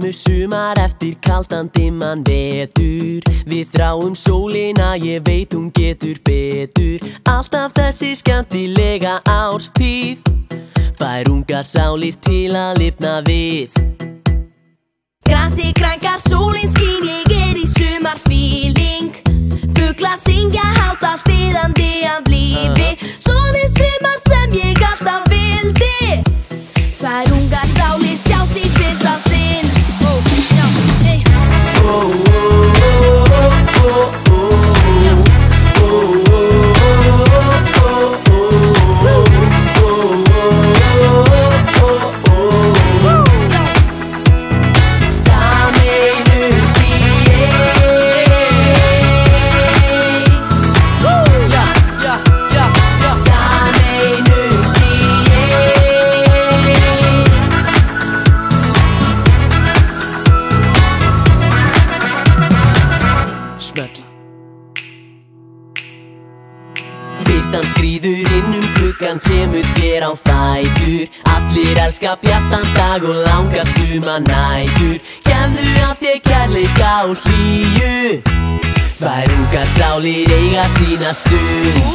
kemur sumar eftir kaldan dimman vetur. Við þráum sólina, ég veit hún getur betur. Alltaf þessi skemmtilega árstíð fær unga sálir til að lifna við. Grasið krankar, sólin skín, ég í sumarfíling. Fuglar syngja hátt, allt iðandi af lífi. Svona sumar sem ég alltaf vildi. Tvær ungar sálir sjást í fyrsta sinn. Birtan skríður inn gluggann, kemur þér á fætur. Allir elska bjartan dag og langar sumarnætur. Gefðu af þér kærleika og hlýju. Tvær ungar sálir eiga sína stund.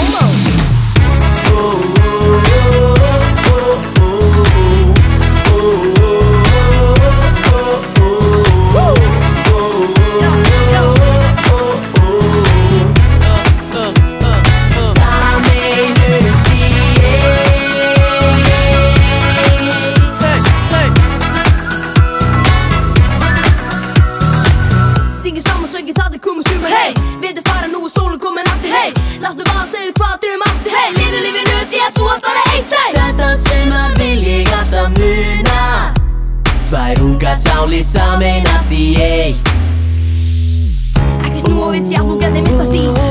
Syngjum saman söngið, það komið sumar, hey. Við fara nú og sólin komin aftur, hey. Láttu bara segja hvað drömmum aftur, hey. Liðu lífinu því að þú bara eitt, hey. Þetta sumar vil ég alltaf muna. Tvær ungar sálir sameinast í eitt. Ekki snúa við því að þú gæti mista því.